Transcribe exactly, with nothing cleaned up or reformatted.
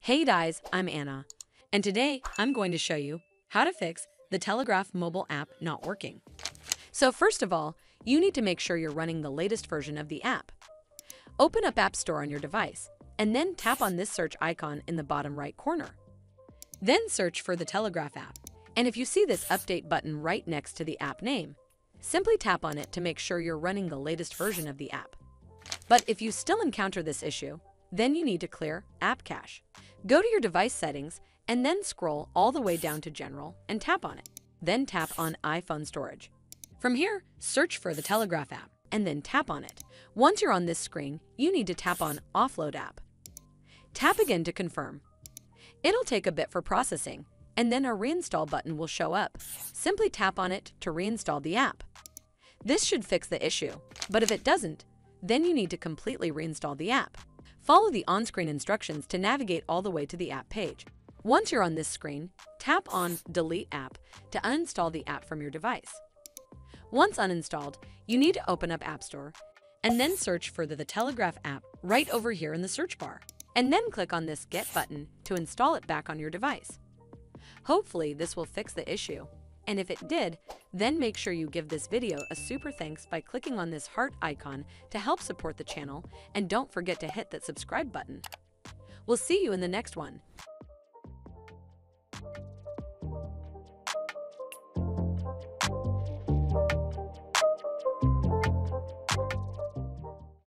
Hey guys, I'm Anna, and today I'm going to show you how to fix the Telegraph mobile app not working. So first of all, you need to make sure you're running the latest version of the app. Open up App Store on your device, and then tap on this search icon in the bottom right corner. Then search for the Telegraph app, and if you see this update button right next to the app name, simply tap on it to make sure you're running the latest version of the app. But if you still encounter this issue, then you need to clear App Cache. Go to your device settings and then scroll all the way down to General and tap on it. Then tap on iPhone Storage. From here, search for the Telegraph app and then tap on it. Once you're on this screen, you need to tap on Offload App. Tap again to confirm. It'll take a bit for processing, and then a Reinstall button will show up. Simply tap on it to reinstall the app. This should fix the issue, but if it doesn't, then you need to completely reinstall the app. Follow the on-screen instructions to navigate all the way to the app page. Once you're on this screen, tap on Delete App to uninstall the app from your device. Once uninstalled, you need to open up App Store and then search for the, the Telegraph app right over here in the search bar, and then click on this Get button to install it back on your device. Hopefully, this will fix the issue. And if it did, then make sure you give this video a super thanks by clicking on this heart icon to help support the channel, and don't forget to hit that subscribe button. We'll see you in the next one.